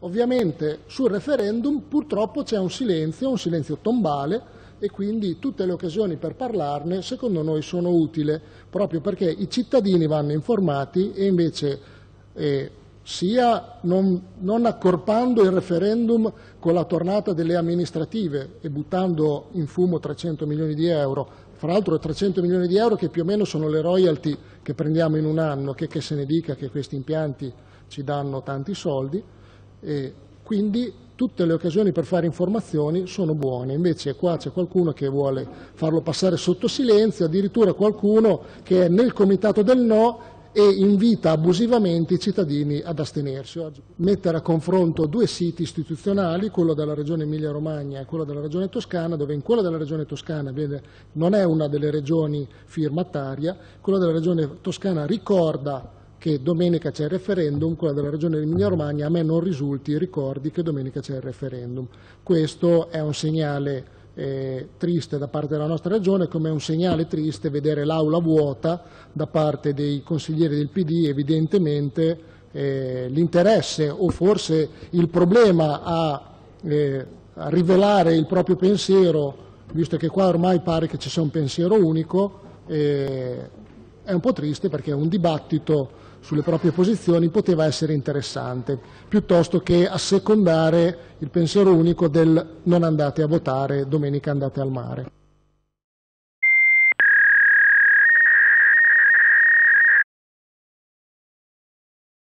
Ovviamente sul referendum purtroppo c'è un silenzio tombale, e quindi tutte le occasioni per parlarne secondo noi sono utili, proprio perché i cittadini vanno informati e invece sia non accorpando il referendum con la tornata delle amministrative e buttando in fumo 300 milioni di euro, fra l'altro 300 milioni di euro che più o meno sono le royalty che prendiamo in un anno, che se ne dica che questi impianti ci danno tanti soldi, e quindi tutte le occasioni per fare informazioni sono buone. Invece qua c'è qualcuno che vuole farlo passare sotto silenzio, addirittura qualcuno che è nel comitato del no e invita abusivamente i cittadini ad astenersi. Mettere a confronto due siti istituzionali, quello della Regione Emilia-Romagna e quello della Regione Toscana, dove in quello della Regione Toscana non è una delle regioni firmataria, quello della Regione Toscana ricorda che domenica c'è il referendum, quella della Regione Emilia-Romagna a me non ricordi che domenica c'è il referendum. Questo è un segnale triste da parte della nostra Regione, come è un segnale triste vedere l'Aula vuota da parte dei consiglieri del PD. Evidentemente l'interesse o forse il problema a rivelare il proprio pensiero, visto che qua ormai pare che ci sia un pensiero unico, è un po' triste, perché un dibattito sulle proprie posizioni poteva essere interessante, piuttosto che assecondare il pensiero unico del non andate a votare, domenica andate al mare.